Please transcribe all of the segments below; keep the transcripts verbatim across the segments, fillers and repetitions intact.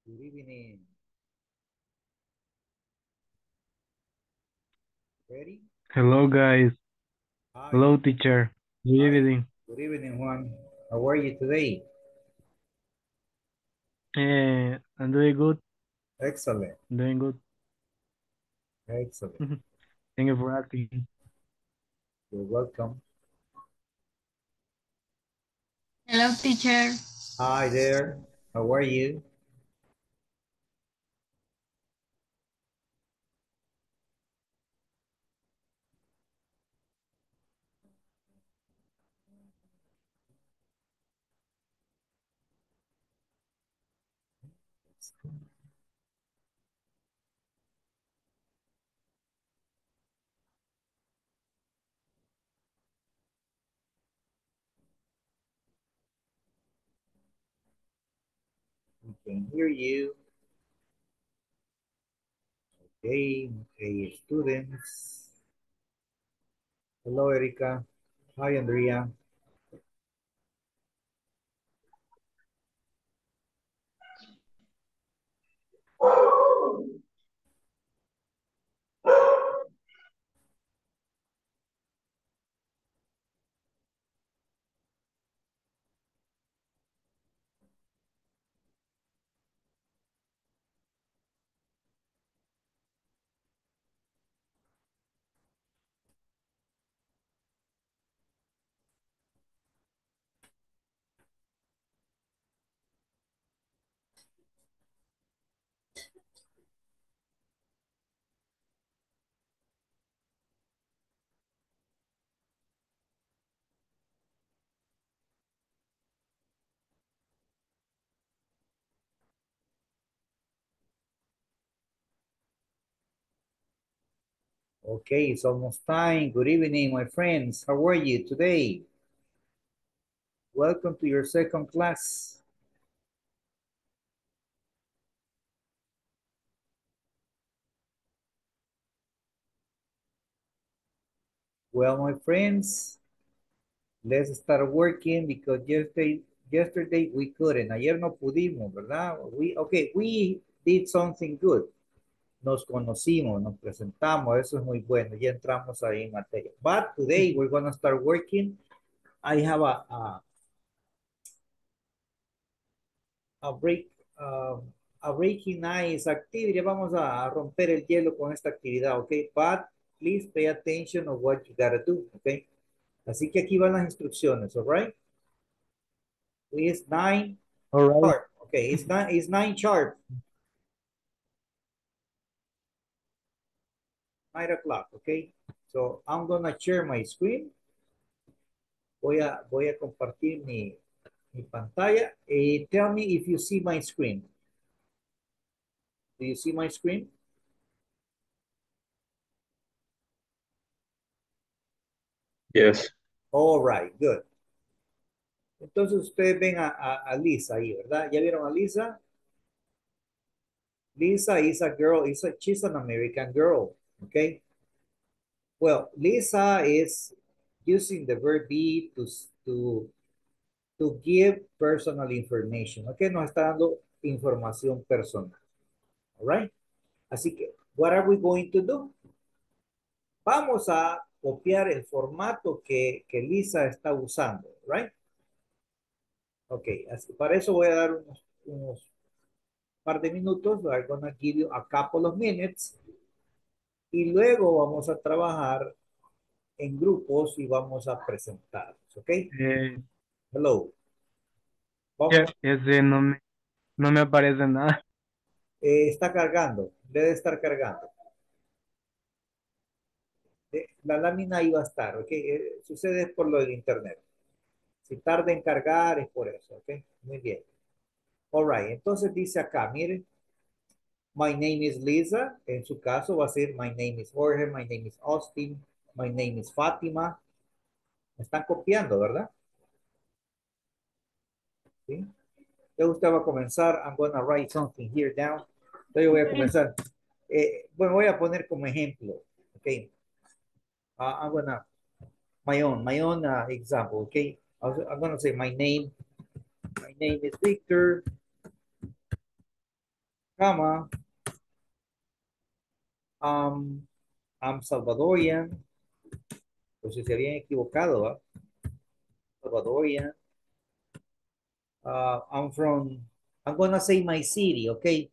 Good evening. Ready? Hello, guys. Hi. Hello, teacher. Good Hi. evening. Good evening, Juan. How are you today? Eh, I'm doing good. Excellent. I'm doing good. Excellent. Thank you for asking. You're welcome. Hello, teacher. Hi there. How are you? We can hear you. Okay. Okay, students. Hello, Erika. Hi, Andrea. Okay, it's almost time. Good evening, my friends. How are you today? Welcome to your second class. Well, my friends, let's start working because yesterday, yesterday we couldn't. Ayer no pudimos, ¿verdad? We, okay, we did something good. Nos conocimos, nos presentamos, eso es muy bueno. Ya entramos ahí en materia. But today we're going to start working. I have a, a, a break, um, a breaking ice activity. Vamos a romper el hielo con esta actividad, okay? But please pay attention of what you gotta do, okay? Así que aquí van las instrucciones, all right? It's nine All right. sharp. Okay, it's nine, it's nine sharp. Nine o'clock, okay? So I'm gonna share my screen. Voy a, voy a compartir mi, mi pantalla. Eh, tell me if you see my screen. Do you see my screen? Yes. All right, good. Entonces ustedes ven a, a, a Lisa ahí, ¿verdad? ¿Ya vieron a Lisa? Lisa is a girl, is a, she's an American girl, okay? Well, Lisa is using the verb be to, to to give personal information. Ok, nos está dando información personal. All right. Así que, what are we going to do? Vamos a copiar el formato que, que Lisa está usando. Right. Ok, así, para eso voy a dar unos, unos par de minutos. I'm gonna give you a couple of minutes. Y luego vamos a trabajar en grupos y vamos a presentarnos. Ok. Eh, Hello. ya, Vamos. ese no me, no me aparece nada. Eh, está cargando. Debe estar cargando. Eh, la lámina iba a estar, ¿ok? Eh, sucede por lo del internet. Si tarda en cargar es por eso, ¿ok? Muy bien. All right, entonces dice acá, miren, my name is Lisa. En su caso va a ser my name is Jorge, my name is Austin, my name is Fátima. Me están copiando, ¿verdad? ¿Sí? Entonces usted va a comenzar, I'm gonna write something here down. Entonces yo voy a comenzar. Eh, bueno, voy a poner como ejemplo, ¿ok? Uh, I'm gonna, my own, my own uh, example, ¿ok? I'm gonna say my name, my name is Victor. Cama. Um, I'm Salvadorian. Pues si se habían equivocado, ¿va? Salvadorian. Uh, I'm from, I'm gonna say my city, okay?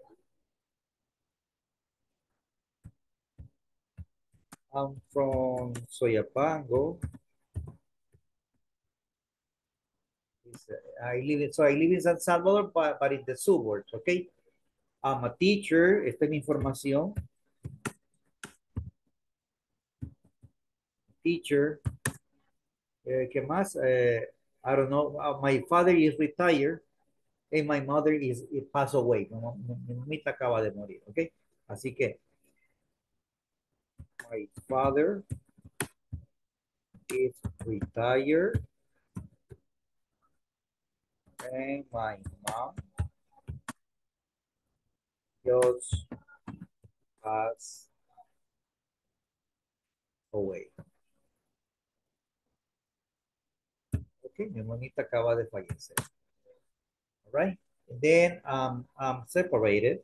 I'm from Soyapango. I live in, so I live in San Salvador, but, but in the suburbs, okay? I'm a teacher, esta es mi información. Teacher. Eh, ¿Qué más? Eh, I don't know. Uh, my father is retired and my mother is it passed away. Mi, mi mamita acaba de morir, okay? Así que my father is retired and my mom just passed away. Okay, mi mamita acaba de fallecer. All right. And then um, I'm separated.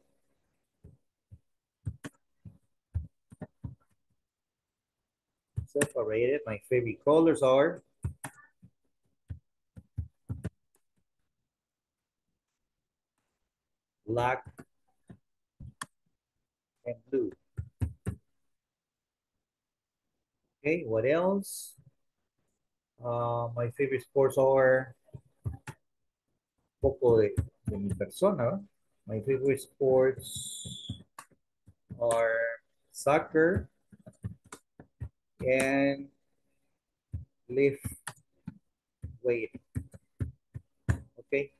Separated. My favorite colors are black and blue. Okay, what else? Uh, my favorite sports are un poco de, de mi persona. My favorite sports are soccer and lift weight. Okay.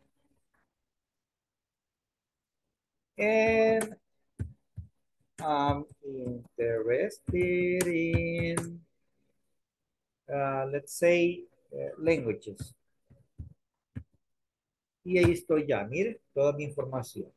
And I'm interested in, uh, let's say, uh, languages. Y ahí estoy ya, mire, toda mi información.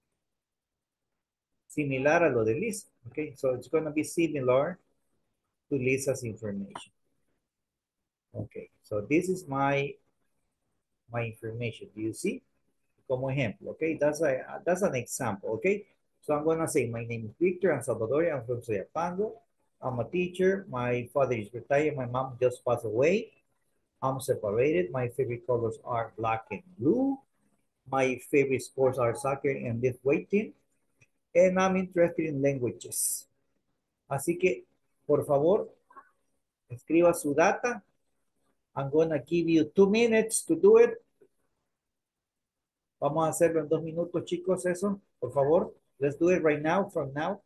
Similar a lo de Lisa. Okay, so it's going to be similar to Lisa's information. Okay, so this is my my information. Do you see? Como ejemplo, okay? That's a that's an example, okay? So I'm gonna say my name is Victor. I'm Salvadorian. I'm from Soyapango. I'm a teacher. My father is retired. My mom just passed away. I'm separated. My favorite colors are black and blue. My favorite sports are soccer and lift weighting. And I'm interested in languages. Así que, por favor, escriba su data. I'm gonna give you two minutes to do it. Vamos a hacerlo en dos minutos, chicos, eso, por favor. Let's do it right now, from now.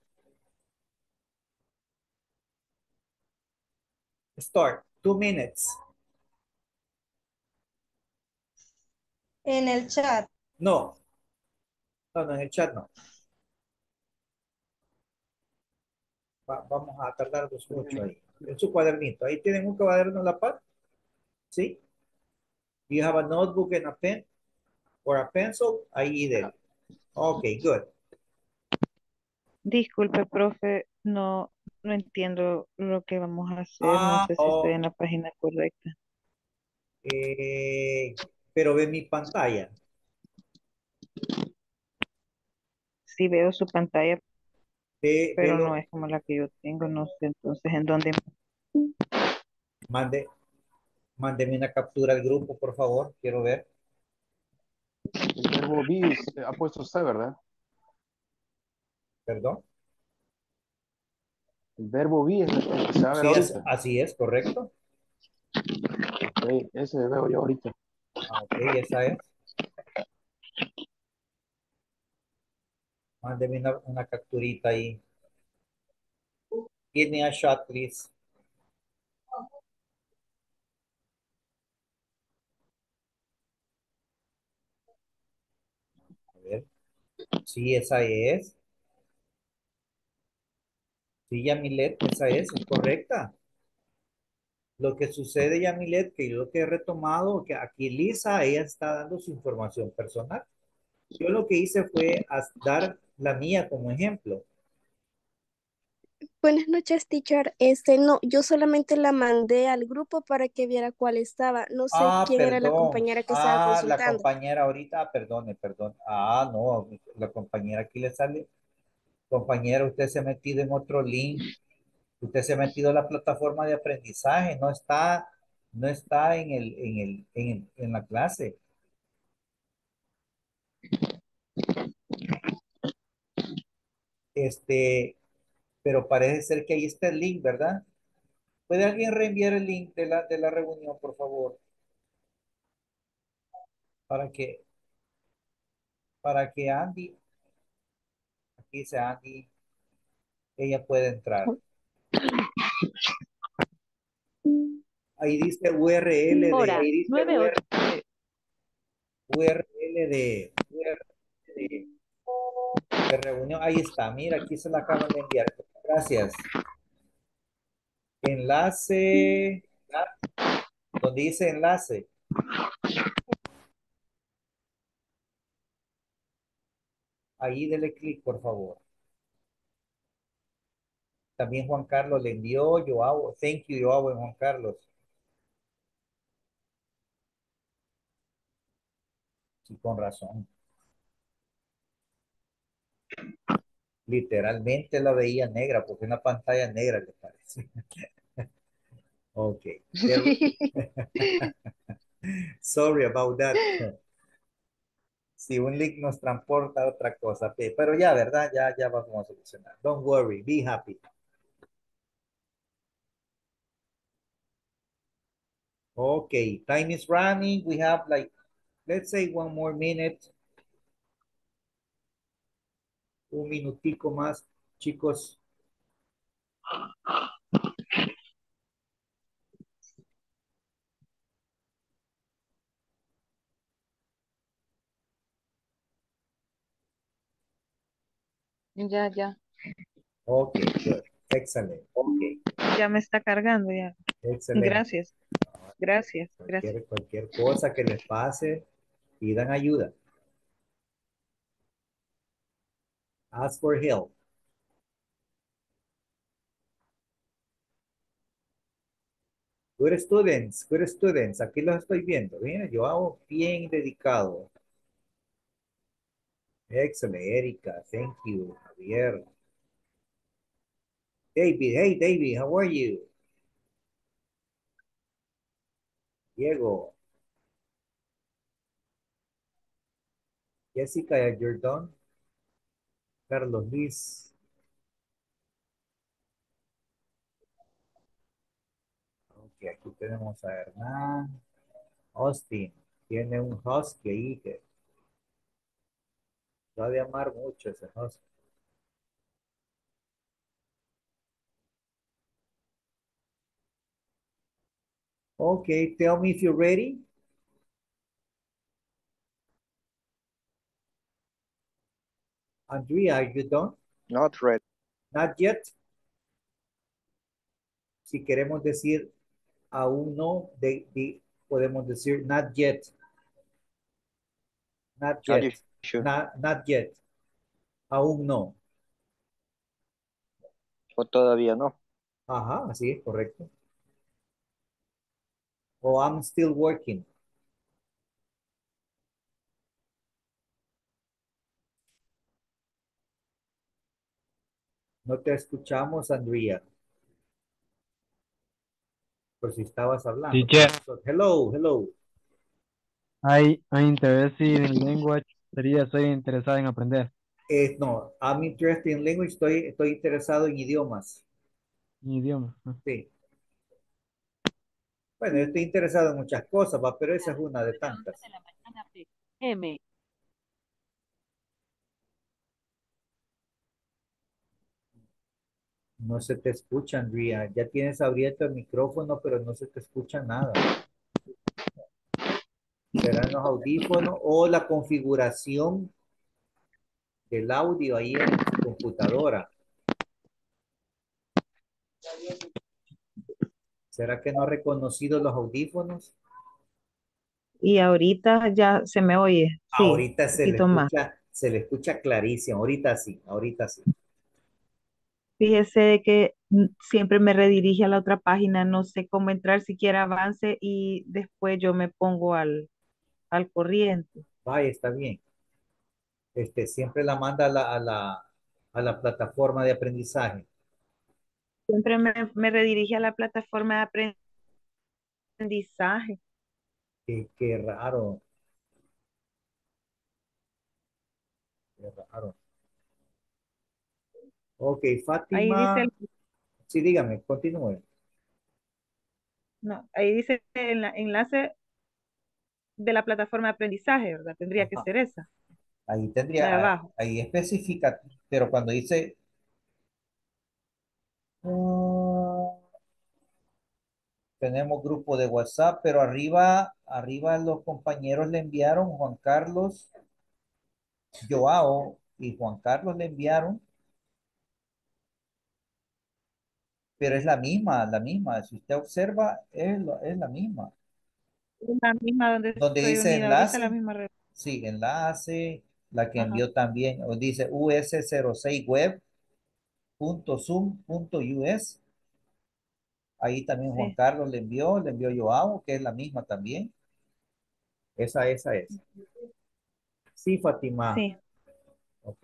Start, two minutes. En el chat. No, no, no, en el chat no. Va- vamos a tardarnos mucho ahí. En su cuadernito, ahí tienen un cuaderno a la par, ¿sí? Do you have a notebook and a pen or a pencil? Ahí de. Okay, good. Disculpe, profe, no, no entiendo lo que vamos a hacer. No Ah, sé si estoy oh, en la página correcta. eh, pero ve mi pantalla. Sí veo su pantalla, Ve, pero no velo, es como la que yo tengo. No sé entonces en dónde. mande, mándeme una captura al grupo, por favor. Quiero ver. El verbo be es- ha puesto usted, ¿verdad? Perdón. El verbo be es el que se va a ver Sí, es, ahorita. así es, correcto. Ok, ese veo yo ahorita. Ah, ok, esa es. Mándeme una, una capturita ahí. Give me a shot, please. A ver. Sí, esa es. Sí, Yamilet, esa es, es correcta. Lo que sucede, Yamilet, que yo lo que he retomado, que aquí Lisa, ella está dando su información personal. Yo lo que hice fue as- dar la mía como ejemplo. Buenas noches, teacher. Este, no, yo solamente la mandé al grupo para que viera cuál estaba. No sé Ah, quién era la perdón. compañera que estaba Ah, la consultando. compañera ahorita, ah, perdone, perdón. Ah, no, la compañera aquí le sale. Compañera, usted se ha metido en otro link. Usted se ha metido a la plataforma de aprendizaje. No está, no está en el, en el, en el- en la clase. Este, pero parece ser que ahí está el link, ¿verdad? ¿Puede alguien reenviar el link de la, de la reunión, por favor? Para que, para que Andy, aquí dice Andy, ella pueda entrar. Ahí dice U R L de, Hora, ahí dice nueve U R, ocho. U R L de, U R L de, de reunión. Ahí está, mira, aquí se la acaban de enviar. Gracias. Enlace, donde dice enlace, ahí dele clic, por favor. También Juan Carlos le envió, Joao, thank you, Joao y Juan Carlos. Sí, con razón. Literalmente la veía negra, porque una pantalla negra le parece. Ok. There- Sorry about that. Si un link nos transporta a otra cosa, pe- pero ya, ¿verdad? Ya, ya vamos a solucionar. Don't worry, be happy. Okay, time is running. We have like, let's say one more minute. Un minutico más, chicos. Ya, ya. Okay, good. Excellent. Ya me está cargando ya. Excelente. Gracias, gracias, gracias. Cualquier, cualquier cosa que les pase, pidan ayuda. Ask for help. Good students, good students. Aquí los estoy viendo. Mira, yo hago bien dedicado. Excellent, Erika. Thank you, Javier. David, hey David, how are you? Diego, Jessica, you're done. Carlos Luis. Ok, aquí tenemos a Hernán. Austin, tiene un husky ahí que va de amar mucho ese husky. Okay, tell me if you're ready. Andrea, are you done? Not ready. Not yet. Si queremos decir aún no, de, de- podemos decir not yet. Not Are you yet. sure? Not, not yet. Aún no. O todavía no. Ajá, así es, correcto. O I'm still working. No te escuchamos, Andrea. Por si estabas hablando. Teacher, Hello, hello. I, I'm interested in language. Sería, estoy interesado en aprender Eh, no, I'm interested in language. Estoy, estoy interesado en idiomas. mi idioma. Ah, Sí. Bueno, yo estoy interesado en muchas cosas, va, pero esa es una de tantas. M. No se te escucha, Andrea. Ya tienes abierto el micrófono, pero no se te escucha nada. ¿Serán los audífonos o la configuración del audio ahí en su computadora? ¿Será que no ha reconocido los audífonos? Y ahorita ya se me oye, sí, Ahorita un se le poquito más. escucha, se le escucha clarísimo. Ahorita sí, ahorita sí. Fíjese que mm, siempre me redirige a la otra página, no sé cómo entrar, siquiera avance y después yo me pongo al, al corriente. Vaya, está bien. Este, siempre la manda a la, a la, a la plataforma de aprendizaje. Siempre me, me redirige a la plataforma de aprendizaje. Qué, qué raro, qué raro. Ok, Ahí dice, Fátima. el- Sí, dígame, continúe. no, ahí dice el enlace de la plataforma de aprendizaje, ¿verdad? Tendría que Ajá. ser esa, Ahí la de tendría, ah, abajo. ahí especifica, pero cuando dice, mm, tenemos grupo de WhatsApp, pero arriba, arriba los compañeros le enviaron, Juan Carlos, Joao y Juan Carlos le enviaron, pero es la misma, la misma. Si usted observa, es, lo- es la misma. La misma donde Donde estoy dice unida ahorita, la enlace, misma red. sí, enlace, la que Ajá, envió también, o dice u s cero seis web punto zoom punto u s. Ahí también Juan sí, Carlos le envió, le envió Joao, que es la misma también. Esa, esa es. Sí, Fátima. sí. Ok.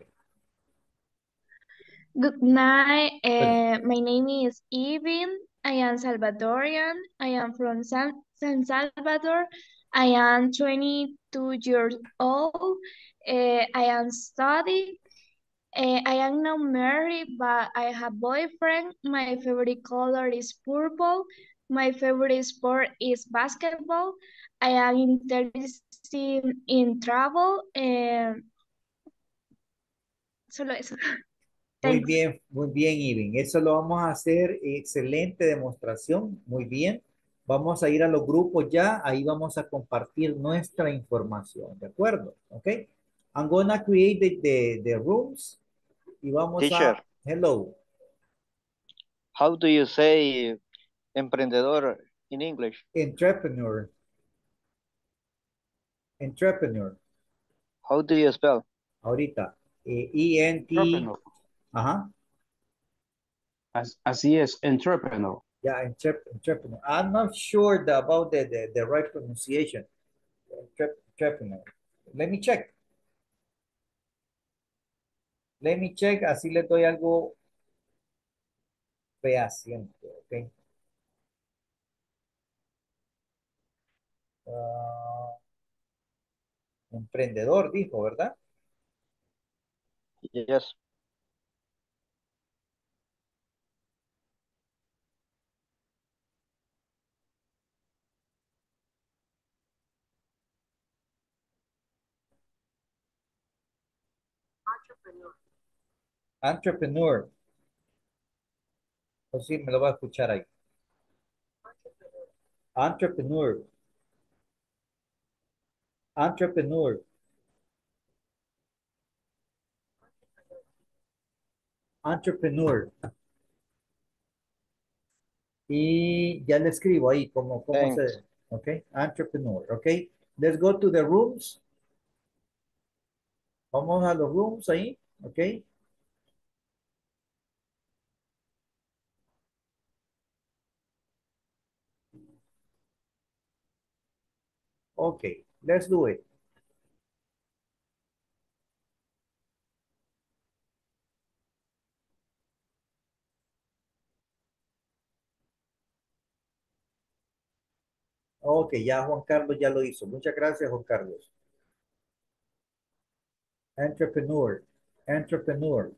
Good night. Bueno, Uh, my name is Evin. I am Salvadorian. I am from San, San Salvador. I am twenty-two years old. Uh, I am studying. Uh, I am not married, but I have boyfriend. My favorite color is purple. My favorite sport is basketball. I am interested in travel. And solo eso. muy Thanks. bien, muy bien, Ivin. Eso lo vamos a hacer. Excelente demostración. Muy bien. Vamos a ir a los grupos ya. Ahí vamos a compartir nuestra información. ¿De acuerdo? Ok. I'm gonna create the, the, the rooms y vamos Teacher, a, hello, how do you say emprendedor in English? entrepreneur, entrepreneur. How do you spell? Ahorita, eh, E N T, Entrepreneur. ajá, As- así es, entrepreneur. yeah, entrep entrepreneur. I'm not sure the, about the, the, the right pronunciation. Entrep entrepreneur. Let me check. Let me check, así le doy algo fehaciente, ¿ok? Ah, emprendedor, dijo, ¿verdad? Yes. Entrepreneur. O sí, me lo va a escuchar ahí. Entrepreneur. Entrepreneur. Entrepreneur. Y ya le escribo ahí cómo, cómo Thanks. se, ok, entrepreneur, ok. Let's go to the rooms. Vamos a los rooms ahí, ok. Ok, let's do it. Ok, ya Juan Carlos ya lo hizo. Muchas gracias, Juan Carlos. Entrepreneur, entrepreneur.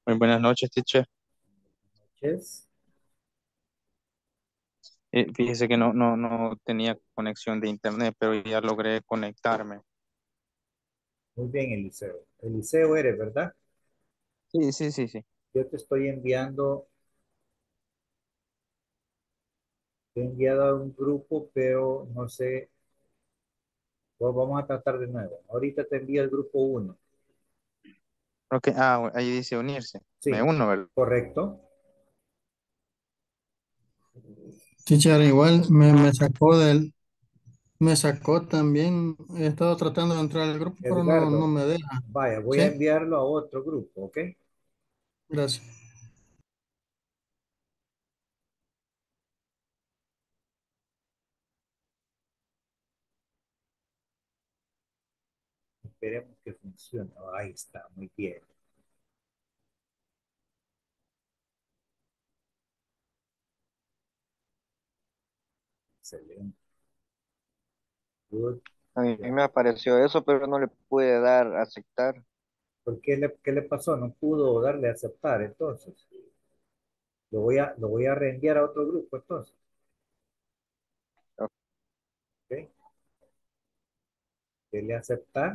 Muy buenas noches, teacher. Yes. Eh, fíjese que no, no, no tenía conexión de internet, pero ya logré conectarme. Muy bien, Eliseo. Eliseo eres, ¿verdad? Sí, sí, sí, sí. Yo te estoy enviando, te he enviado a un grupo, pero no sé, pues vamos a tratar de nuevo. Ahorita te envío el grupo uno. Ok, ah, ahí dice unirse. Me Sí, uno, ¿verdad? correcto. Teacher, igual me, me sacó del, me sacó también, he estado tratando de entrar al grupo, pero no, no Edgardo, me deja. vaya, voy a Sí, enviarlo a otro grupo, ¿ok? gracias. Esperemos que funcione. Ahí está, muy bien. Excelente. Good. A mí Ya. me apareció eso, pero no le pude dar a aceptar. ¿Por qué le, qué le pasó? No pudo darle a aceptar, entonces. Lo voy a, lo voy a reenviar a otro grupo, entonces. ¿Ok? Dele a aceptar.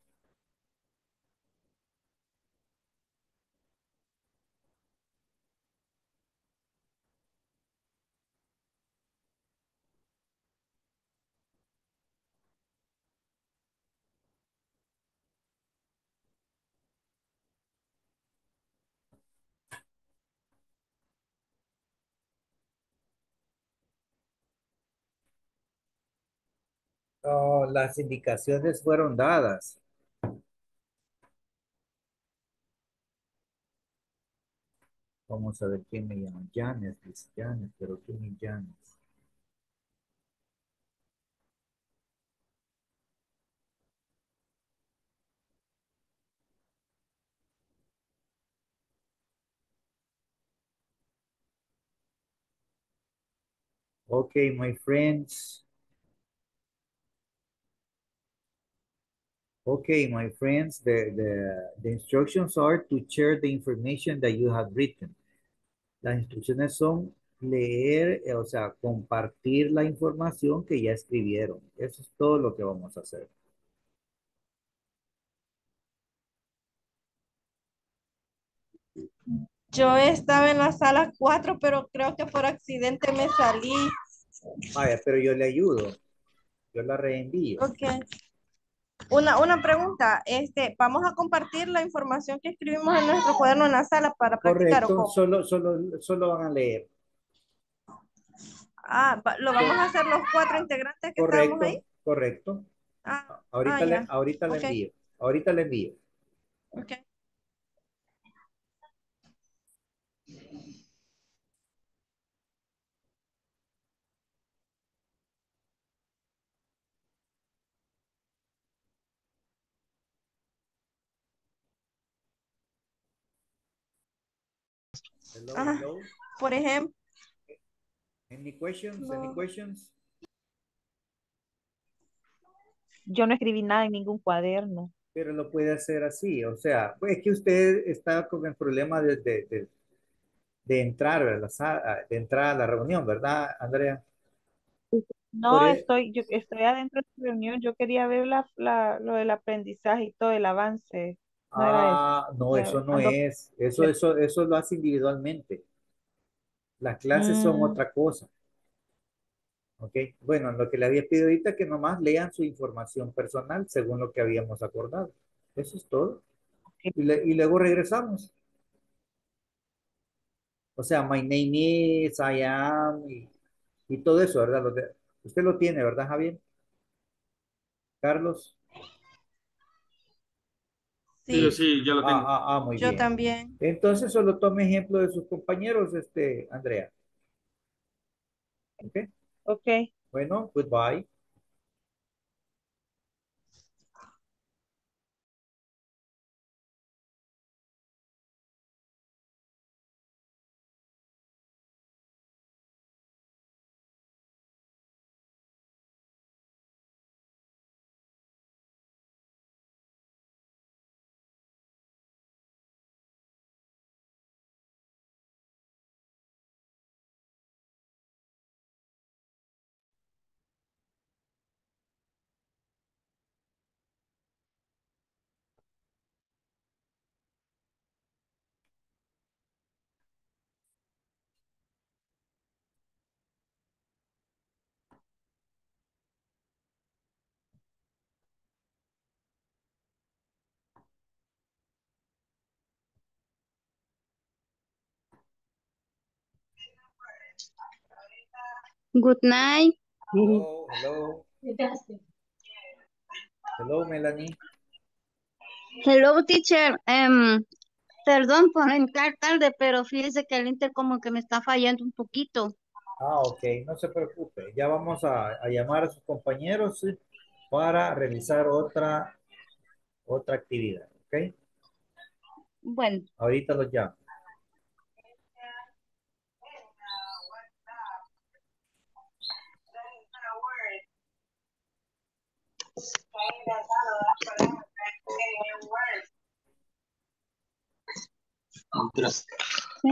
Oh, las indicaciones fueron dadas. Vamos a ver quién me llama. Janes, dice Janes, pero ¿quién es Janes? Okay, my friends. Okay, my friends, the, the, the instructions are to share the information that you have written. Las instrucciones son leer, eh, o sea, compartir la información que ya escribieron. Eso es todo lo que vamos a hacer. Yo estaba en la sala cuatro, pero creo que por accidente me salí. Vaya, pero yo le ayudo. Yo la reenvío. Ok. Una, una pregunta, este, ¿vamos a compartir la información que escribimos en nuestro cuaderno en la sala para practicar o Correcto, cómo? solo, solo, solo van a leer. Ah, va- ¿lo vamos a hacer los cuatro integrantes que estábamos ahí? Correcto, correcto. Ah, ah, Ahorita le, ya. ahorita le Ok, envío. Ahorita le envío. ok. Hello, Ah, hello. por ejemplo, Any questions? Any questions? Yo no escribí nada en ningún cuaderno. Pero lo puede hacer así. O sea, pues es que usted está con el problema de, de, de, de entrar, ¿verdad? Sa- de entrar a la reunión, ¿verdad, Andrea? Por No, e- estoy, yo estoy adentro de la reunión. Yo quería ver la, la- lo del aprendizaje y todo el avance. No era eso. ah, no, Eh, eso no ando- es. Eso, eso, eso lo hace individualmente. Las clases son Mm, otra cosa. ¿Ok? Bueno, lo que le había pedido ahorita es que nomás lean su información personal según lo que habíamos acordado. Eso es todo. ok. Y, le- y luego regresamos. O sea, my name is, I am, y, y todo eso, ¿verdad? Lo de- usted lo tiene, ¿verdad, Javier? Carlos. sí, Sí, ya lo Ah, tengo. ah, ah, muy yo bien. también. Entonces solo tome ejemplo de sus compañeros, este, Andrea. ¿Ok? Ok. Bueno, goodbye. Good night. Hello, hello. Hello, Melanie. Hello, teacher. Em, perdón por entrar tarde, pero fíjese que el Inter como que me está fallando un poquito. Ah, ok, no se preocupe. Ya vamos a, a llamar a sus compañeros, ¿sí? Para realizar otra, otra actividad, ¿ok? Bueno, Ahorita los llamo. sí.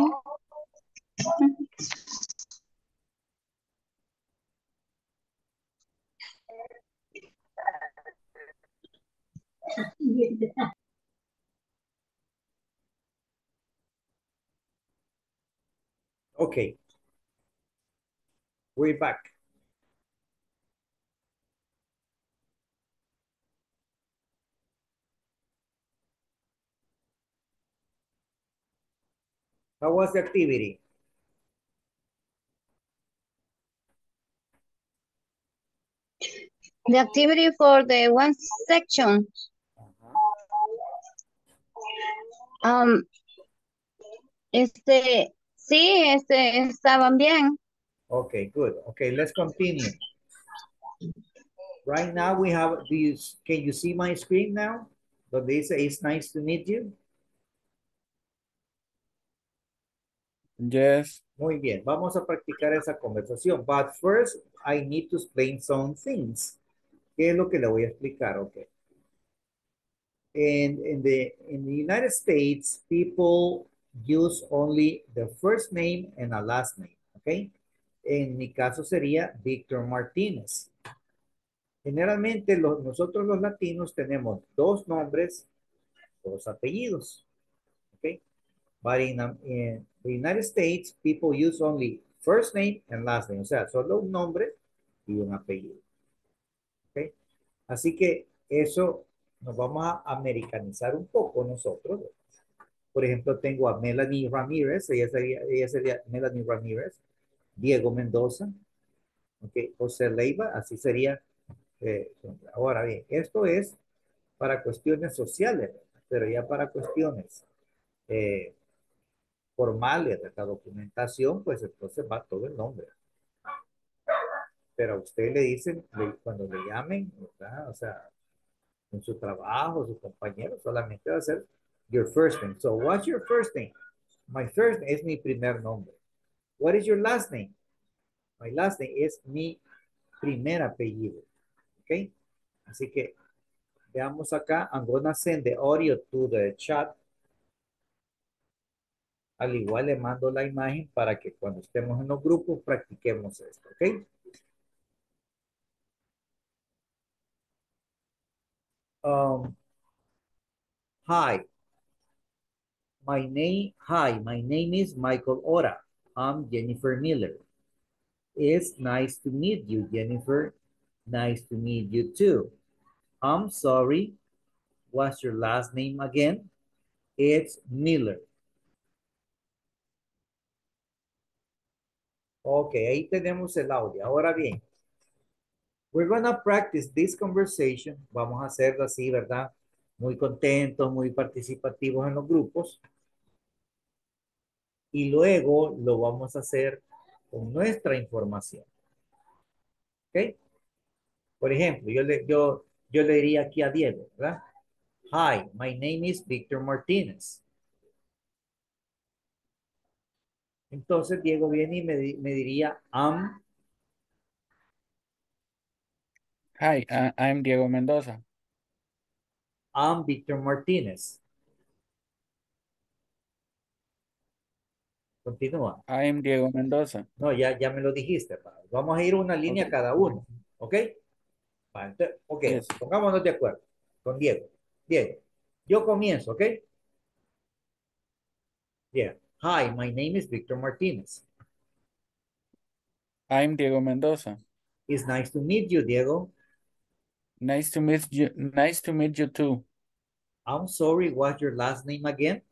Okay, we're back. How was the activity? The activity for the one section. Um, este, sí, este, estaban bien. Okay, good. Okay, let's continue. Right now we have, do you, can you see my screen now? Donde dice, it's nice to meet you. Yes. Muy bien, vamos a practicar esa conversación. But first, I need to explain some things. ¿Qué es lo que le voy a explicar? Okay. And in the, in the United States, people use only the first name and a last name, okay? En mi caso sería Víctor Martínez. Generalmente los, nosotros los latinos tenemos dos nombres, dos apellidos, okay? But in, um, in the United States, people use only first name and last name, o sea, solo un nombre y un apellido, okay? Así que eso nos vamos a americanizar un poco nosotros. Por ejemplo, tengo a Melanie Ramírez, ella sería, ella sería Melanie Ramírez, Diego Mendoza, okay, José Leiva, así sería. Eh, ahora bien, esto es para cuestiones sociales, pero ya para cuestiones eh, formales de la documentación, pues entonces va todo el nombre. Pero a usted le dicen, le, cuando le llamen, ¿verdad? O sea, en su trabajo, su compañero, solamente va a ser your first name. So, what's your first name? My first name es mi primer nombre. What is your last name? My last name es mi primer apellido. ¿Ok? Así que veamos acá. I'm gonna send the audio to the chat. Al igual le mando la imagen para que cuando estemos en los grupos practiquemos esto. ¿Ok? Um, hi. My name, hi, my name is Michael Ora. I'm Jennifer Miller. It's nice to meet you, Jennifer. Nice to meet you too. I'm sorry. What's your last name again? It's Miller. Ok, ahí tenemos el audio. Ahora bien, we're gonna practice this conversation. Vamos a hacerlo así, ¿verdad? Muy contentos, muy participativos en los grupos. Y luego lo vamos a hacer con nuestra información. ¿Ok? Por ejemplo, yo le, yo, yo le diría aquí a Diego, ¿verdad? Hi, my name is Victor Martínez. Entonces Diego viene y me, me diría, I'm. Hi, uh, I'm Diego Mendoza. I'm Victor Martínez. Continúa. I'm Diego Mendoza. No, ya, ya me lo dijiste. Pa. Vamos a ir una línea Okay. cada uno. ¿Ok? Pa, entonces, ok, Yes. pongámonos de acuerdo con Diego. Diego, yo comienzo, ¿ok? Yeah. Hi, my name is Victor Martínez. I'm Diego Mendoza. It's nice to meet you, Diego. Nice to meet you. Nice to meet you too. I'm sorry, what's your last name again?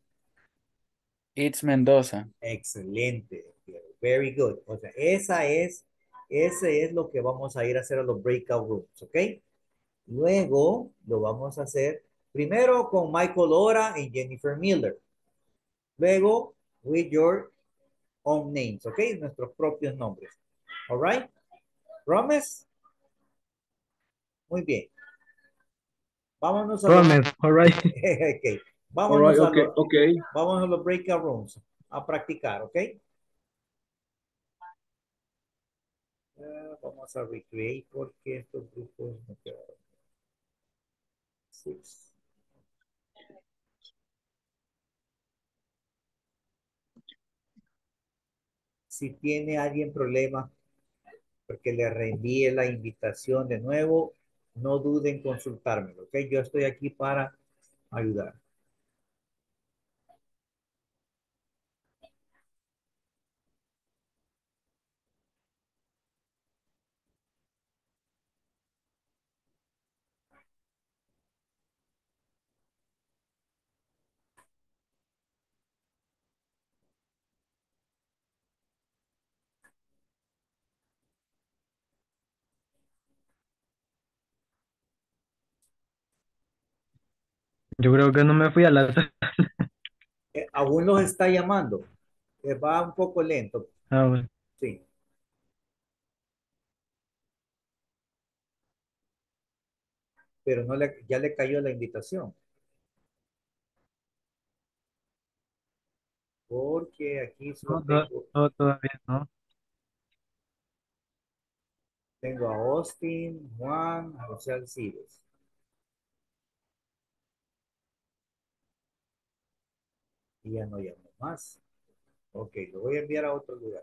It's Mendoza. Excelente, Diego. Very good. O sea, esa es Ese es lo que vamos a ir a hacer a los breakout rooms, ¿ok? Luego lo vamos a hacer primero con Michael Ora y Jennifer Miller. Luego, with your own names, ¿ok? Nuestros propios nombres. All right? Promise? Muy bien. Vámonos a los... Promise, all right. Ok. All right, Vámonos a okay, los... okay. Vamos a los breakout rooms a practicar, ¿ok? Uh, vamos a recreate porque estos grupos no quedaron. Six. Si tiene alguien problema porque le reenvíe la invitación de nuevo, no duden en consultármelo, ¿ok? Yo estoy aquí para ayudar. Yo creo que no me fui a la sala. Eh, aún los está llamando. Eh, va un poco lento. Ah, bueno. Sí. Pero no le, ya le cayó la invitación. Porque aquí solo No, to- tengo, to- todavía no. tengo a Austin, Juan, José Alcides. Y ya no llamo más. Ok, lo voy a enviar a otro lugar.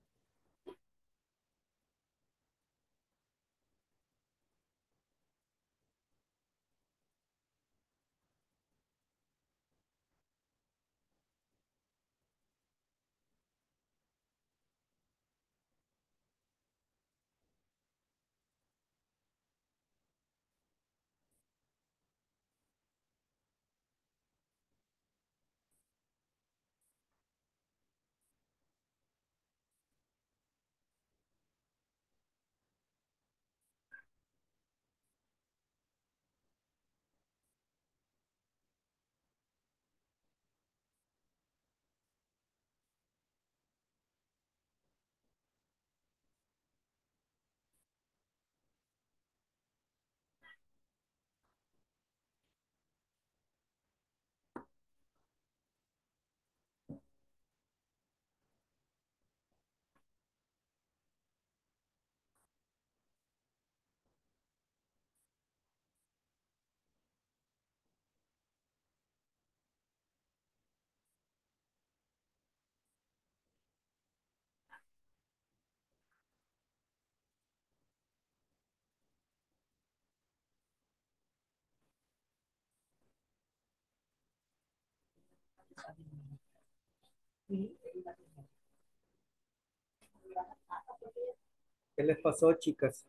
¿Qué les pasó, chicas?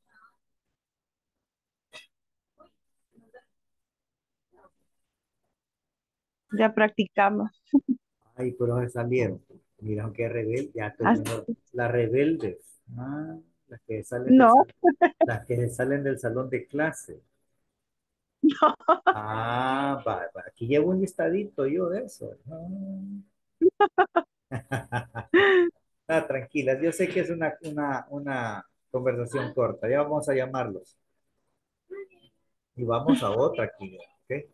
Ya practicamos. Ay, pero se salieron. Mira qué rebelde. Ya estoy Ah, viendo las rebeldes. Ah, las que salen del, no, sal- las que salen del salón de clase. Ah, va, va. Aquí llevo un listadito yo de eso. Ah. Ah, tranquilas. Yo sé que es una, una, una conversación corta. Ya vamos a llamarlos. Y vamos a otra aquí. ¿Ok?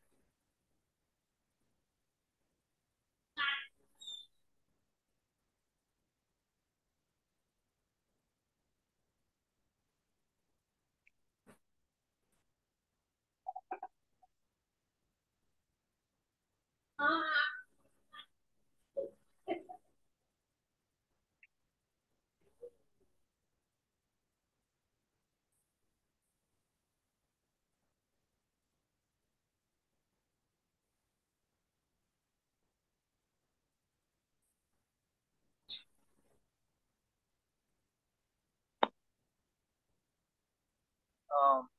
Um,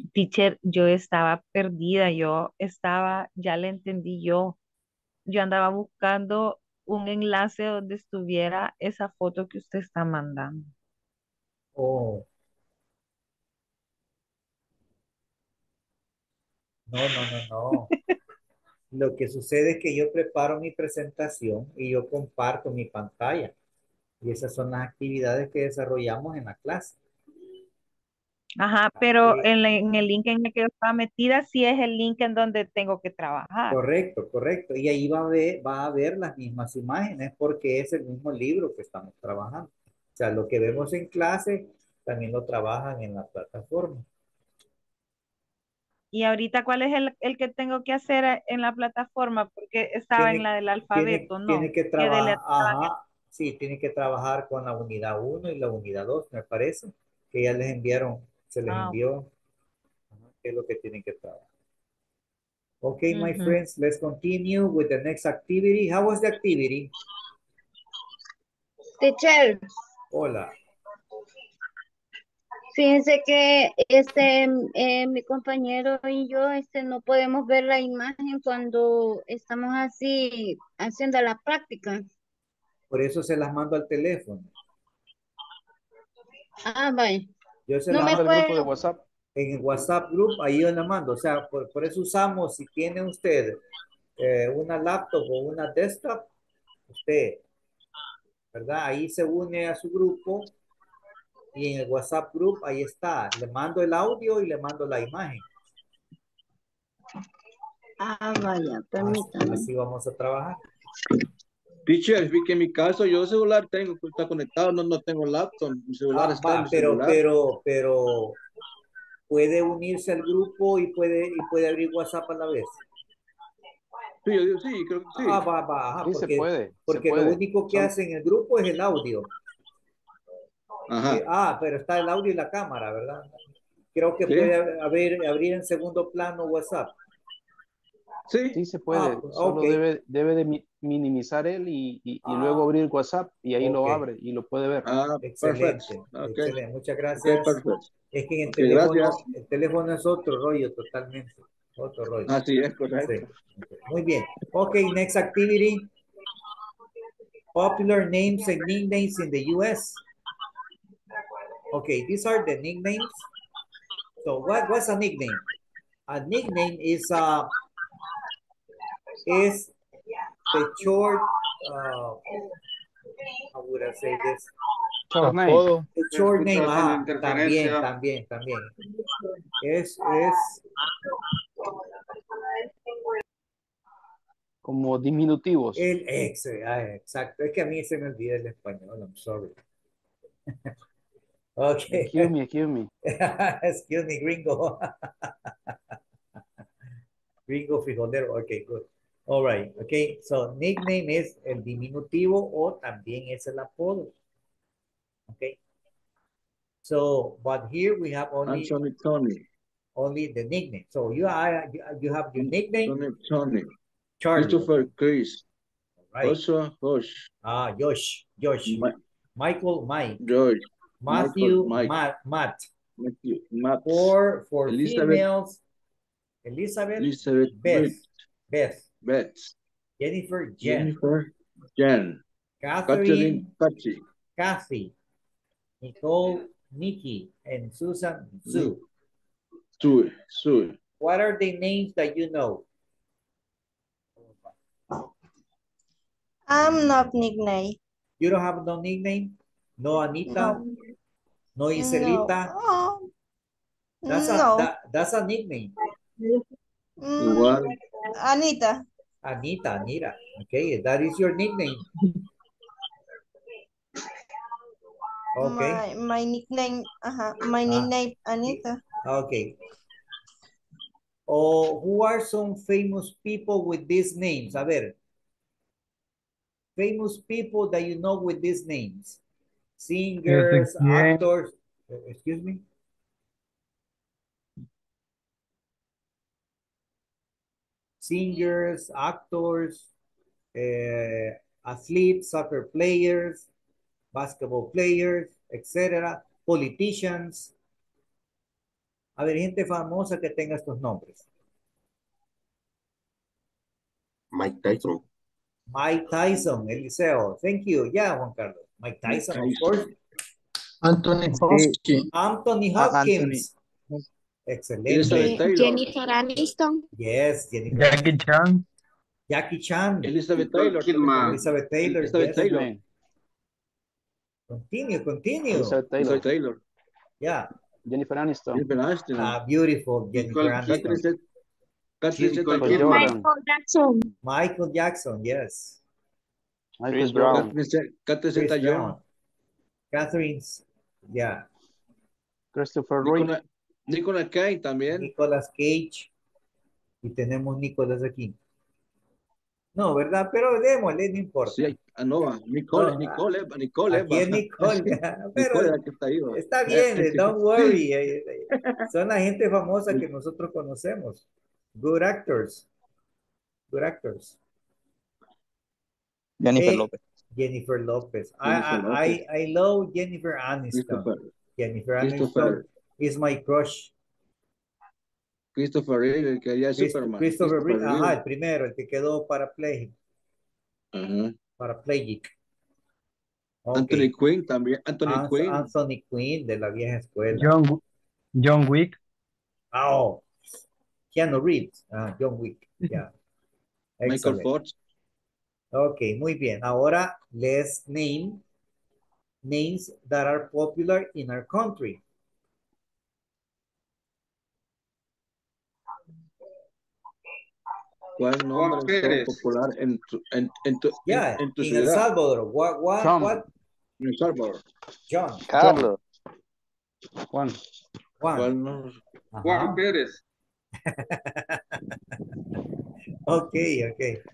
Teacher, yo estaba perdida, yo estaba, ya le entendí yo. Yo andaba buscando un enlace donde estuviera esa foto que usted está mandando. Oh, no, no, no, no. Lo que sucede es que yo preparo mi presentación y yo comparto mi pantalla. Y esas son las actividades que desarrollamos en la clase. Ajá, pero Eh, en, la- en el link en el que yo estaba metida, sí es el link en donde tengo que trabajar. correcto, correcto. Y ahí va a ver, va a ver las mismas imágenes porque es el mismo libro que estamos trabajando. O sea, lo que vemos en clase también lo trabajan en la plataforma. Y ahorita, ¿cuál es el, el que tengo que hacer eh, en la plataforma? Porque estaba en Tiene, la del tiene, alfabeto, ¿no? tiene que Que trabajar, deletreaba. ajá, sí, tiene que trabajar con la unidad uno y la unidad dos, me parece, que ya les enviaron, se les Ah, envió, ajá, qué es lo que tienen que trabajar. Okay, my ujú. friends, let's continue with the next activity. How was the activity? Teacher, Hola. fíjense que este eh, mi compañero y yo este no podemos ver la imagen cuando estamos así haciendo la práctica. Por eso se las mando al teléfono. Ah, vaya. Yo se No las me Manda el mando grupo de puede. WhatsApp. en el WhatsApp group, ahí yo la mando. O sea, por, por eso usamos, si tiene usted eh, una laptop o una desktop, usted, ¿verdad? Ahí se une a su grupo y en el WhatsApp group, ahí está. Le mando el audio y le mando la imagen. Ah, vaya, Así, permítame. así vamos a trabajar. Teacher, vi que en mi caso yo celular tengo que está conectado, no, no tengo laptop, mi celular Ah, está en va, mi pero, celular. pero, pero puede unirse al grupo y puede, y puede abrir WhatsApp a la vez. Sí, yo digo sí, creo que Ah, sí. va, va, ajá, Sí, se porque, puede, se porque lo puede. único que Solo, hace en el grupo es el audio. Eh, Ajá, ah, pero está el audio y la cámara, ¿verdad? Creo que sí, puede haber, abrir en segundo plano WhatsApp. sí. sí se Ah, puede. ok. Solo debe, debe de mi- minimizar él y, y, y luego Ah, abrir el WhatsApp y ahí ok. lo abre y lo puede ver. Ah, perfecto. Excelente, Ok, excelente. Muchas ok, gracias. perfecto. Es que en el Ok, gracias. teléfono, el teléfono es otro rollo totalmente. Otro rollo. Así es, Sí. correcto. Ok, muy bien. Ok, next activity. Popular names and nicknames in the U S. Okay, these are the nicknames. So what, what's a nickname? A nickname is uh is the short uh how would I say this? Short name. Apodo. The Se short escucha name, bastante ah, también, interferencia. también, también. Es, es, Como diminutivos. el ex, ah, exacto. Es que a mí se me olvida el español, I'm sorry. Okay. Excuse me, excuse me. Excuse me, gringo. Gringo frijolero. Okay, good. All right. Okay. So nickname es el diminutivo o también es el apodo. Okay. So, but here we have only Anthony Tony. only the nickname. So you are you have your nickname, Tony Tony. Charlie. Christopher Chris. Right. Joshua Josh. Ah, Josh, Josh. Ma- Michael, Mike. George. Matthew, Michael Mike. Matt, Matt. Matthew Matt. For for Elizabeth females, Elizabeth, Elizabeth Beth, Beth. Beth, Beth. Jennifer, Jen, Jennifer Jen. Catherine Catherine, Patsy. Kathy, Nicole, Nikki, and Susan, Sue. Sue. Sue. What are the names that you know? I'm not nickname. You don't have no nickname? No Anita? No. No No. Iselita? Oh, That's a no. that, that's a nickname. Mm, Igual. Anita. Anita, Anita. Okay, that is your nickname. Okay. My my nickname. Uh-huh. My Ah, nickname Anita. okay. Oh, who are some famous people with these names? A ver. Famous people that you know with these names. Singers, Ezequiel. actors. uh, Excuse me. Singers, actors, uh, athletes, soccer players, basketball players, et cetera. Politicians. A ver, gente famosa que tenga estos nombres. Mike Tyson. Mike Tyson, Eliseo. Thank you. Yeah, Juan Carlos. Mike Mike Tyson, of Tyson. course. Anthony Sí, Hopkins. Anthony a- Anthony. Hopkins. Excelente. Elizabeth Eh, Taylor. Jennifer Aniston. Yes, Jennifer. Jackie Chan. Jackie Chan. Elizabeth Nicole Taylor. Kidman. Elizabeth Taylor. Elizabeth Yes. Taylor. Kidman, Continue, continue. Elizabeth Taylor, Elizabeth Taylor. Yeah. Jennifer Aniston, Jennifer Aniston. Ah, beautiful. Jennifer Nicole Aniston. Catherine Zeta- Catherine Nicole Zeta Michael Kidman. Jones. Jordan, Michael Jackson. Michael Jackson, yes. Michael Chris Jordan, Brown. Catherine Ze- Catherine Chris Zeta Brown. Jones. Catherine's, yeah. Christopher Reeve, Nicolas Nicolas Cage también. Nicolas Cage. Y tenemos Nicolas aquí. No, ¿verdad? Pero démosle, no importa. Sí, hay- ah, no, va. Nicole, No, Nicole, Eva, Nicole, Aquí es Eva. Nicole. Pero Nicole, la que está ahí, va. está bien, eh, don't worry. eh, eh, Son la gente famosa que nosotros conocemos. Good actors. Good actors. Jennifer Eh, López. Jennifer Lopez. I, Jennifer I, Lopez. I, I love Jennifer Aniston. Christopher, Jennifer Christopher, Aniston is my crush. Christopher Reeve, el que haría de Christ- Superman. Christopher Reeve, Reeve. ajá, el primero, el que quedó parapléjico. Ajá. Parapléjico. Ok. Anthony Quinn también. Anthony An- Quinn. Anthony Quinn de la vieja escuela. John, John Wick. Ah, oh, Keanu Reeves. Ah, John Wick. Yeah. Michael Excellent. Fox. Ok, muy bien. Ahora, let's name names that are popular in our country. ¿Cuál nombre es Pérez. popular en tu, en, en tu, Yeah, en, en tu in El ciudad? Salvador. What, what, Trump. what? En El Salvador. John. Carlos. Juan, Juan. ¿Cuál no? Juan Ajá. Pérez. Okay, okay.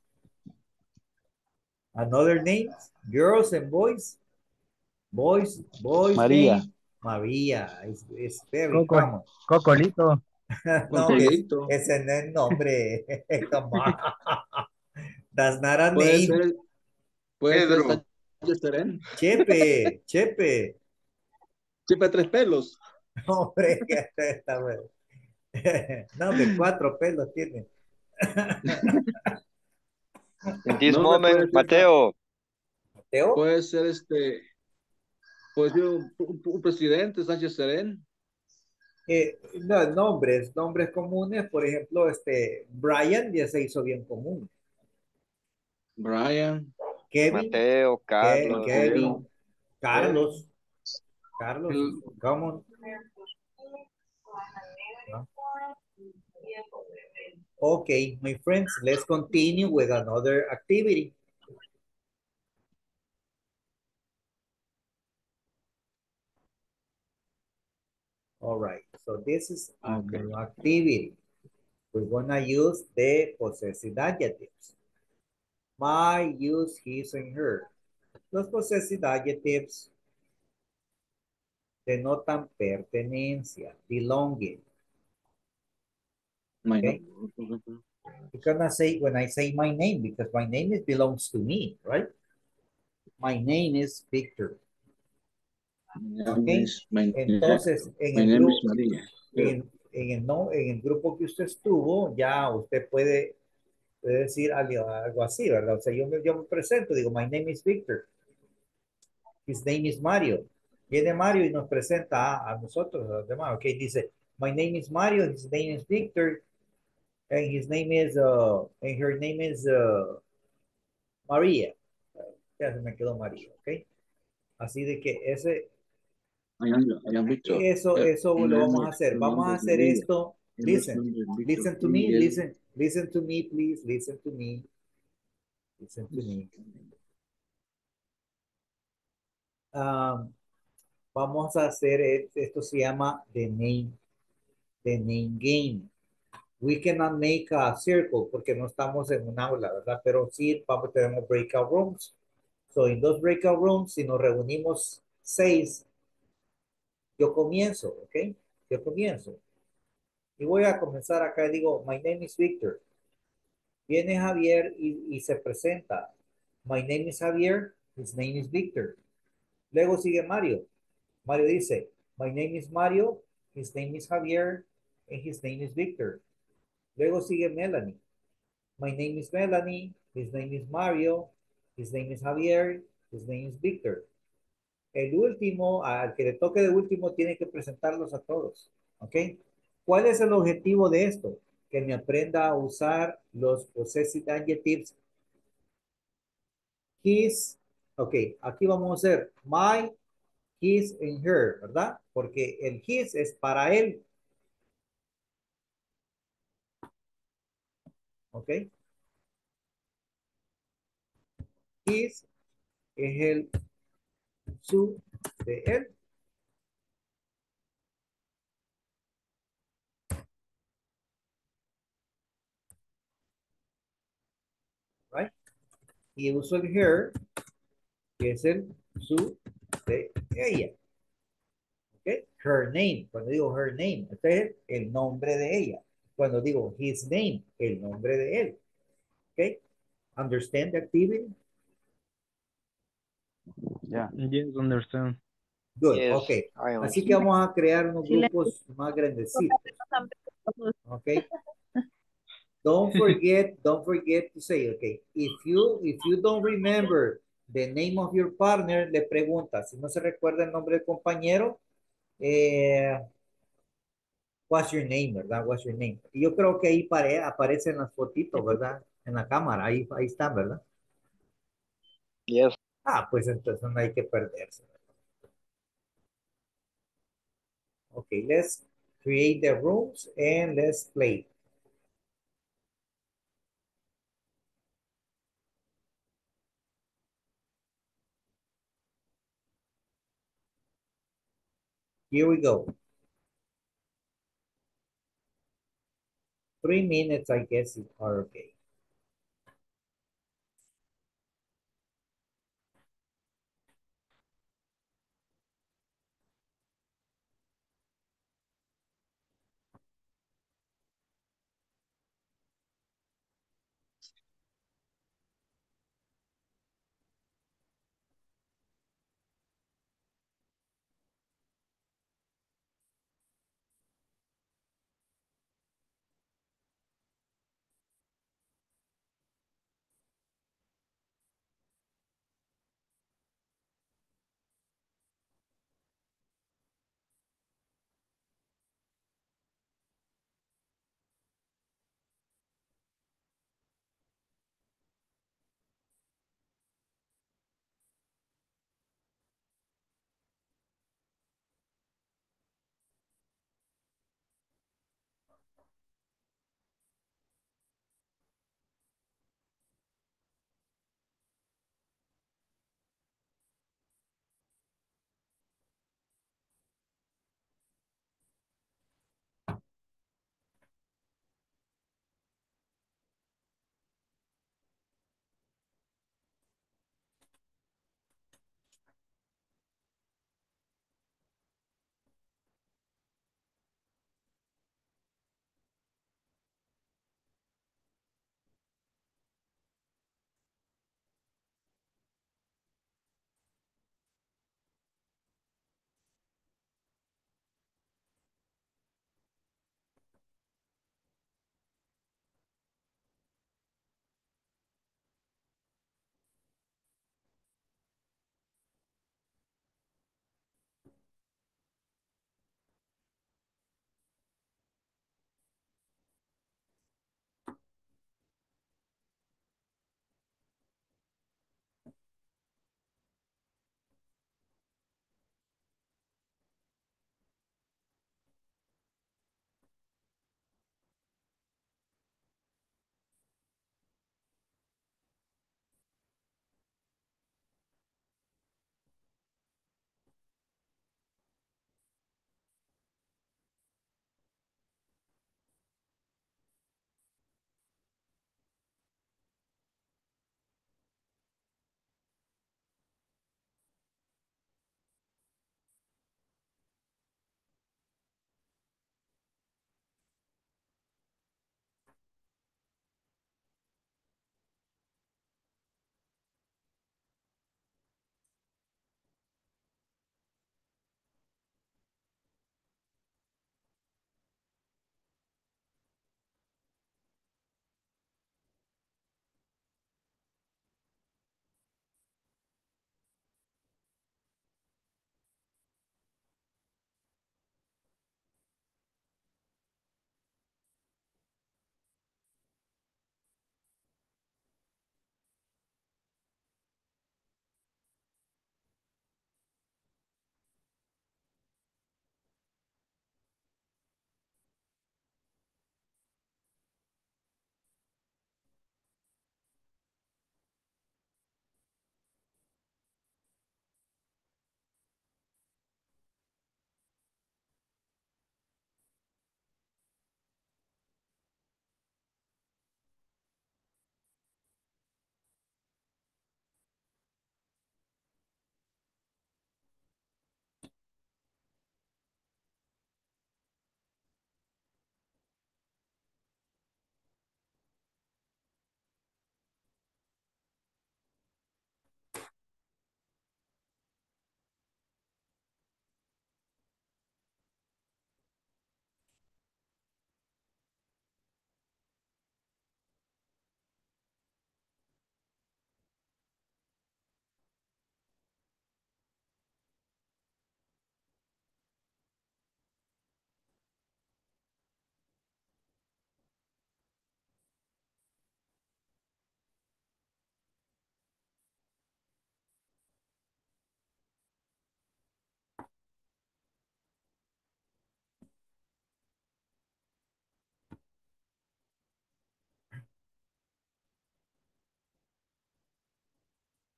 Another names? Girls and boys? Boys, boys María. name? María. It's, it's very Coco, common. Cocolito. No, es, Cocolito. ese no es nombre. Come on. That's not a Puede name. ser, puede ser Pedro. Sánchez Serén. Chepe, Chepe. Chepe tres pelos. Hombre, que está bueno. No, de cuatro pelos tiene. In this No, me moment, puede ser, Mateo. Mateo. puede ser este, puede ser un, un- un presidente, Sánchez Serén. Eh, no, nombres, nombres comunes, por ejemplo, este Brian ya se hizo bien común. Brian. Kevin, Mateo, Ke- Carlos. Kevin, Carlos, Carlos, El- common. ¿No? Okay, my friends, let's continue with another activity. All right, so this is a Okay. new activity. We're gonna use the possessive adjectives. My, use, his, and her. Los possessive adjectives denotan pertenencia, belonging. My Okay. no- You're gonna say, when I say my name, because my name is belongs to me, right? My name is Victor. My name Okay. is- my- Entonces, en my el, name grupo, is María. en, en el, no, en el grupo que usted estuvo, ya usted puede, puede decir algo, algo así, ¿verdad? O sea, yo me, yo me presento, digo, my name is Victor. His name is Mario. Viene Mario y nos presenta a, a nosotros, a los demás. Ok, dice, my name is Mario, his name is Victor, and his name is, uh, and her name is uh, María. Ya se me quedó María, ok. Así de que ese, I am, I am Victor. eso, Eh, eso mi lo vamos nombre- a hacer. mi Vamos a nombre es hacer María. esto. Mi Listen, nombre es Victor. listen to me, Miguel. listen, listen to me, please, listen to me. Listen to me. Um, vamos a hacer, e- esto se llama the name, the name game. We cannot make a circle porque no estamos en un aula, ¿verdad? Pero sí, vamos, tenemos breakout rooms. So, en dos breakout rooms, si nos reunimos seis, yo comienzo, ¿ok? Yo comienzo. Y voy a comenzar acá, digo, my name is Victor. Viene Javier y, y se presenta. My name is Javier, his name is Victor. Luego sigue Mario. Mario dice, my name is Mario, His name is Javier, and his name is Victor. Luego sigue Melanie. My name is Melanie, his name is Mario, his name is Javier, his name is Victor. El último, al que le toque de último, tiene que presentarlos a todos. ¿Ok? ¿Cuál es el objetivo de esto? Que me aprenda a usar los possessive adjectives. His, ok, aquí vamos a hacer my, his, and her, ¿verdad? Porque el his es para él. ¿Ok? His es el su de él. Right? Y uso el her, que es el su de ella. ¿Ok? Her name. Cuando digo her name, este es el nombre de ella. Cuando digo his name, el nombre de él. ¿Ok? Understand the activity? Yeah. Yes, understand. Good, Yes, ok. I Así que understand. vamos a crear unos Sí, le- grupos más grandecitos. Ok. Don't forget, don't forget to say, okay, if you, if you don't remember the name of your partner, le pregunta, si no se recuerda el nombre del compañero, eh, what's your name, ¿verdad? What's your name? Y yo creo que ahí pare, aparecen las fotitos, ¿verdad? En la cámara, ahí, ahí están, ¿verdad? Yes. Ah, pues entonces no hay que perderse. Okay, let's create the rooms and let's play. Here we go. Three minutes, I guess, are okay.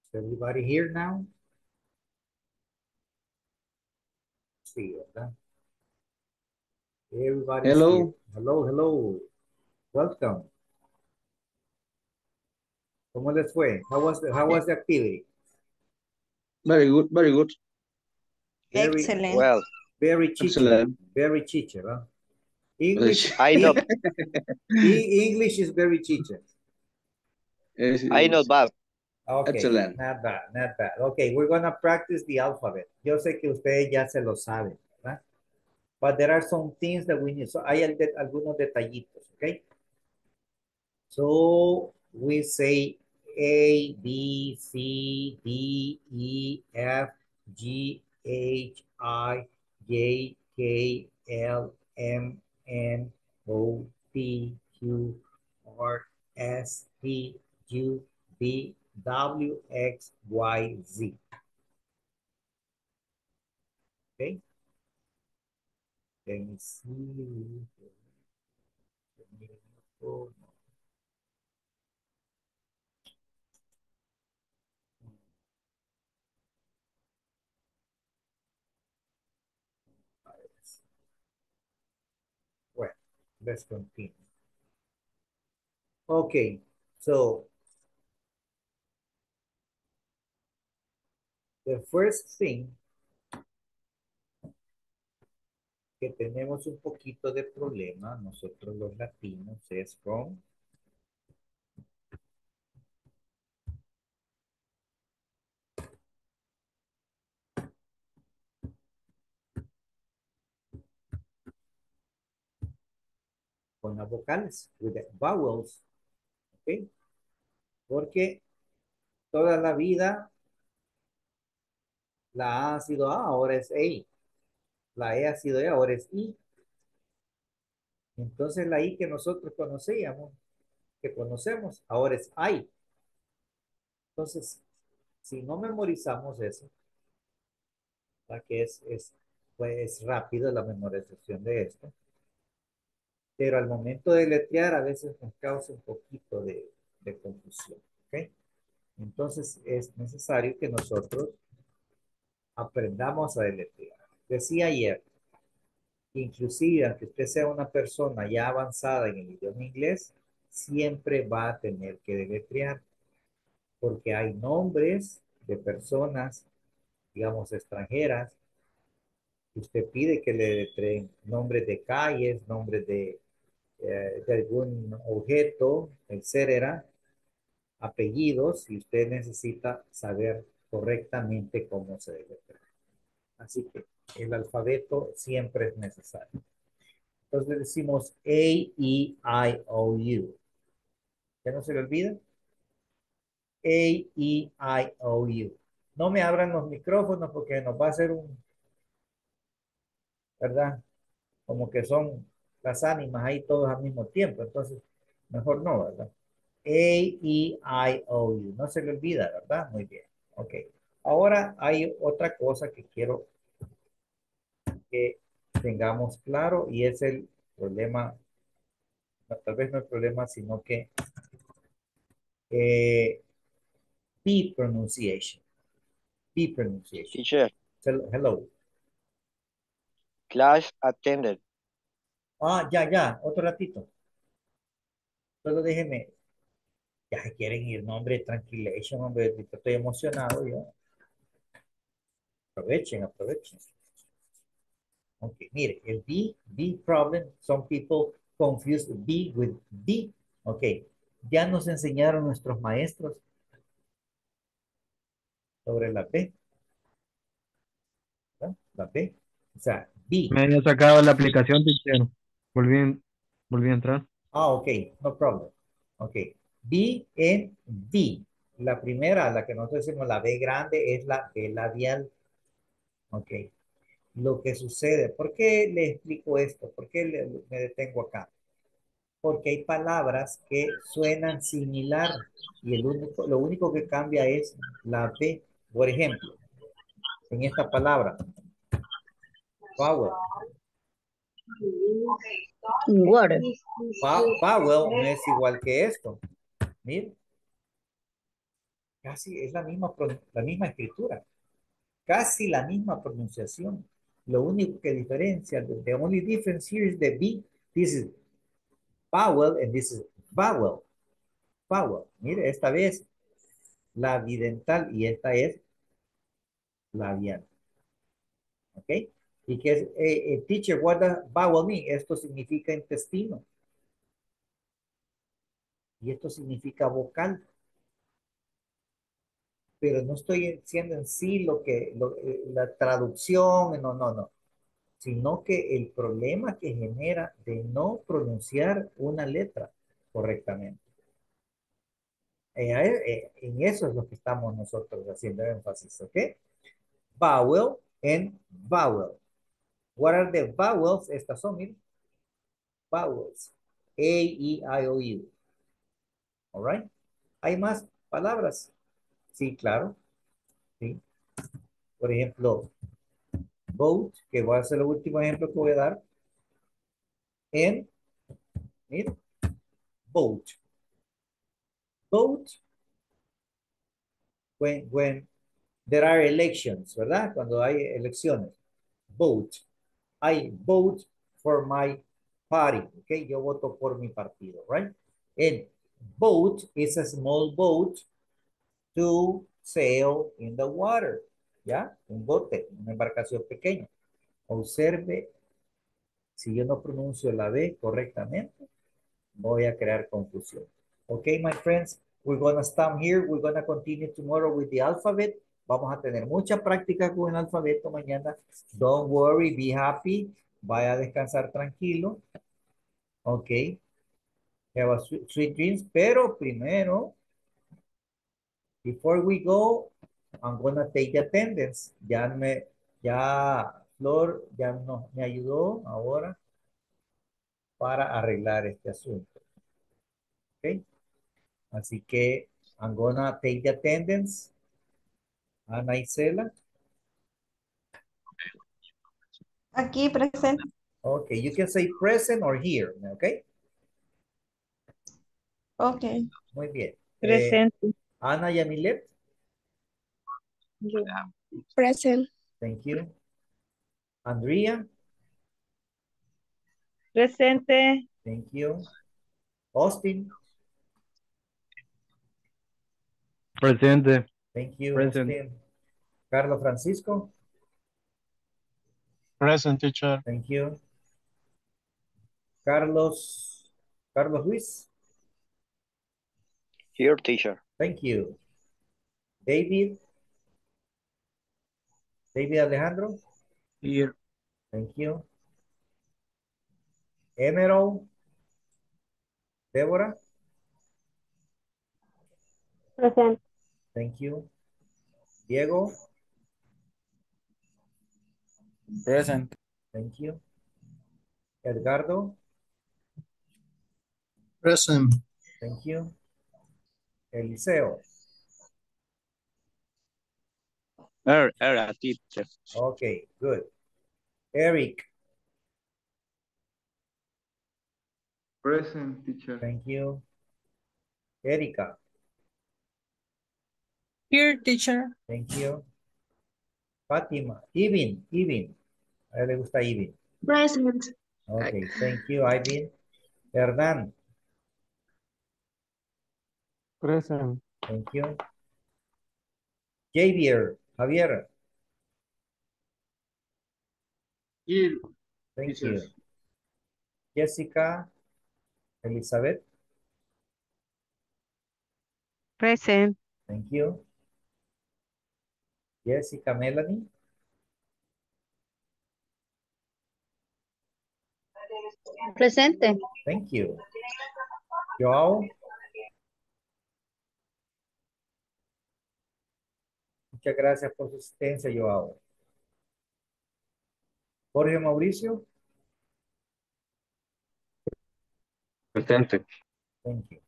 Is everybody here now? Sí, ¿verdad? Everybody's here. Hello. Hello, hello. Welcome. ¿Cómo les fue? How was the, how was the activity? Very good, very good. Very, Excelente. Well, very chiche. Excellent. Very chiche, ¿verdad? English, I know, E- English is very chiche. Yes, it I know is. bad. Okay, Excellent. not bad, not bad. Okay, we're gonna practice the alphabet. Yo sé que ustedes ya se lo saben, ¿verdad? But there are some things that we need. So hay al- de- algunos detallitos, okay? So we say A, B, C, D, E, F, G, H, I, J, K, L, M, N, O, P, Q, R, S, T, U, V, W, X, Y, Z. Okay? Let me see. Well, let's continue. Okay, so the first thing que tenemos un poquito de problema, nosotros los latinos, es con con las vocales, with the vowels, ¿ok? Porque toda la vida la A ha sido A, ahora es E. La E ha sido E, ahora es I. Entonces la I que nosotros conocíamos, que conocemos, ahora es I. Entonces, si no memorizamos eso, la que es, es, pues, rápido la memorización de esto, pero al momento de letrear a veces nos causa un poquito de, de confusión, ¿ok? Entonces es necesario que nosotros aprendamos a deletrear. Decía ayer, inclusive aunque usted sea una persona ya avanzada en el idioma inglés, siempre va a tener que deletrear, porque hay nombres de personas, digamos, extranjeras, que usted pide que le deletreen nombres de calles, nombres de, eh, de algún objeto, etcétera, apellidos, y usted necesita saber correctamente cómo se deletrea. Así que el alfabeto siempre es necesario. Entonces decimos A, E, I, O, U. ¿Ya no se le olvida? A, E, I, O, U. No me abran los micrófonos porque nos va a hacer un, ¿verdad? Como que son las ánimas ahí todos al mismo tiempo. Entonces, mejor no, ¿verdad? A, E, I, O, U. No se le olvida, ¿verdad? Muy bien. Ok. Ahora hay otra cosa que quiero que tengamos claro y es el problema, no, tal vez no el problema, sino que eh, P pronunciation. P pronunciation. Teacher, Hel- Hello. class attended. Ah, ya, ya, otro ratito. Solo déjeme. Ya se quieren ir, no, hombre, tranquilation, hombre, estoy emocionado yo. Aprovechen, aprovechen. Ok, mire, el B, B problem, some people confuse B with B. Ok, ya nos enseñaron nuestros maestros sobre la B, ¿verdad? La B, o sea, B. Me había sacado la aplicación, teacher. Volví, en- volví a entrar. Ah, ok, no problem. Ok, B en D. La primera, la que nosotros decimos la B grande, es la B labial. Ok, lo que sucede, ¿por qué le explico esto? ¿Por qué le- me detengo acá? Porque hay palabras que suenan similar y el único, lo único que cambia es la B. Por ejemplo, en esta palabra, power. Water. Pa- Powell no es igual que esto. Mira, Casi es la misma, pro- la misma escritura, casi la misma pronunciación. Lo único que diferencia, the, the only difference here is the B. This is vowel and this is vowel. Vowel. Mire, esta vez la bidental y esta es labial. ¿Ok? Y que es, eh, eh, teacher, what does vowel mean? Esto significa intestino. Y esto significa vocal. Pero no estoy diciendo en sí lo que, lo- eh, la traducción, no, no, no. Sino que el problema que genera de no pronunciar una letra correctamente. Eh, eh, en eso es lo que estamos nosotros haciendo énfasis, ¿ok? Vowel and vowel. What are the vowels? Estas son, miren, vowels. A, E, I, O, U. All right. ¿Hay más palabras? Sí, claro. Sí. Por ejemplo, boat, que voy a hacer el último ejemplo que voy a dar. En, miren, boat. Boat, when, when there are elections, ¿verdad? Cuando hay elecciones. Vote. I vote for my party. Okay, yo voto por mi partido, right? And boat is a small boat to sail in the water. ¿Ya? Un bote, una embarcación pequeña. Observe, si yo no pronuncio la B correctamente, voy a crear confusión. Okay, my friends, we're gonna stop here. We're gonna continue tomorrow with the alphabet. Vamos a tener mucha práctica con el alfabeto mañana. Don't worry, be happy. Vaya a descansar tranquilo. Ok. Have a sweet, sweet dreams. Pero primero, before we go, I'm gonna take the attendance. Ya me, ya Flor ya nos, me ayudó ahora para arreglar este asunto. Ok. Así que I'm gonna take the attendance. Ana Isela. Aquí presente. Okay, you can say present or here, okay? Ok. Muy bien. Eh, Presente. Ana Yamilet, Present. thank you. Andrea, Presente. thank you. Austin, Presente. thank you, Present. Austin. Carlos Francisco, Present, teacher. thank you. Carlos, Carlos Luis, Here, teacher. thank you. David, David Alejandro, Here. thank you. Emerald, Deborah, Present. thank you. Diego, Present. thank you. Edgardo, Present. thank you. Eliseo, Er, era, teacher. okay, good. Eric, Present, teacher. thank you. Erika, Here, teacher. thank you. Fátima, Ivin, Ivin. A él le gusta Ivin. Present. Okay, thank you, Ivin. Hernán, Present. thank you. Javier, Javier, Here, thank teacher. you. Jessica, Elizabeth, Present. thank you. Jessica, Melanie, Presente. thank you. Joao, muchas gracias por su asistencia, Joao. Jorge Mauricio, Presente. thank you.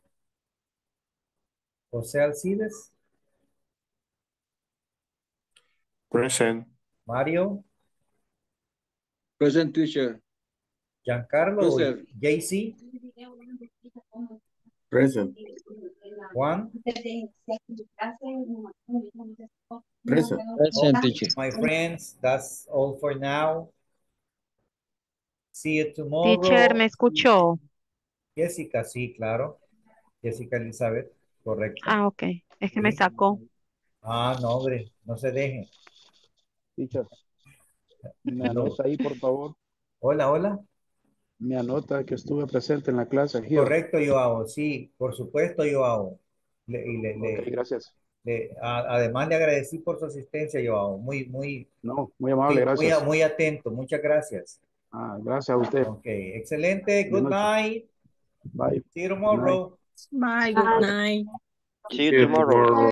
José Alcides, Present. Mario, Present, teacher. Giancarlo, Present. J C, Present. Juan? Present. Present, teacher. My friends, that's all for now. See you tomorrow. Teacher, ¿me escuchó? Jessica, sí, claro. Jessica Elizabeth, correcto. Ah, ok. Es que me Sí. sacó. Ah, no, hombre, no se deje. Teacher, me Hello. anota ahí, por favor. Hola, hola. Me anota que estuve presente en la clase. Here. Correcto, Joao, sí, por supuesto, Joao. Le, y le, Ok, le- gracias. le- a- además le agradecí por su asistencia, Joao. Muy, muy, No, muy amable, muy, muy, gracias. muy atento. Muchas gracias. Ah, gracias a usted. Ok, excelente. Buenas Good noches. night. Bye. See you Good night. tomorrow. Bye, good night. See you tomorrow.